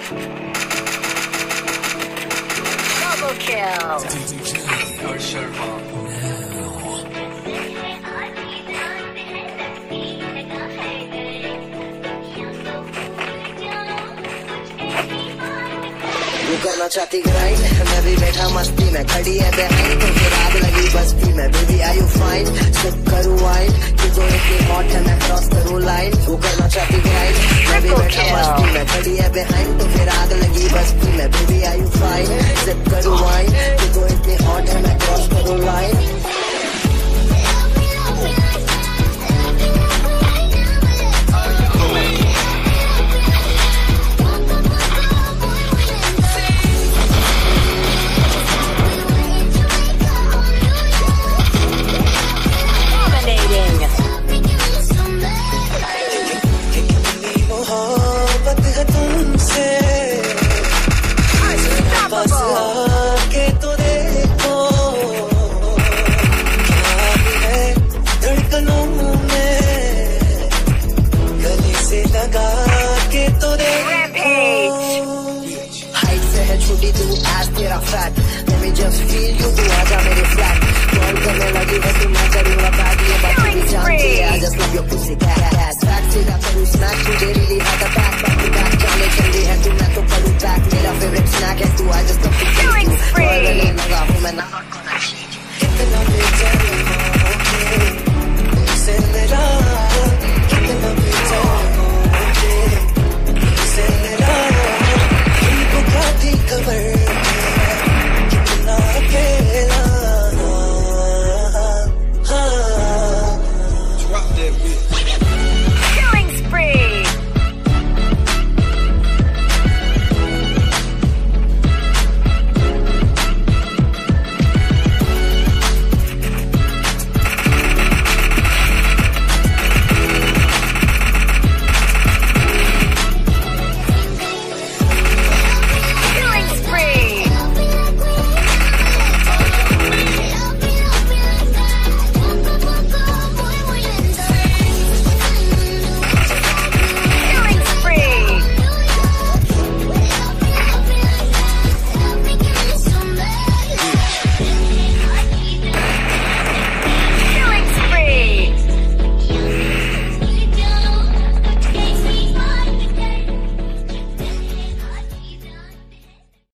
Double kill. वो करना चाहती ग्राइंड, मैं भी बैठा मस्ती में, खड़ी है behind तो फिर आग लगी बस्ती में। Baby are you fine? Sip करूँ वाइन, कि तो इतनी हॉट है मैं क्रॉस करूँ लाइन। वो करना चाहती ग्राइंड, मैं भी बैठा मस्ती में, खड़ी है behind तो फिर आग लगी बस्ती में। Baby are you fine? Sip करूँ वाइन, कि तो इतनी हॉट है मैं क्रॉस करूँ लाइन। छोटी तू आज तेरा fat, let me just feel you, तू आजा मेरे फ्लैट। कॉल करने लगी है तू, मैं करूँगा बैग, ये बात भी जानती है, I just love your pussy cat। Fat सीधा करूँ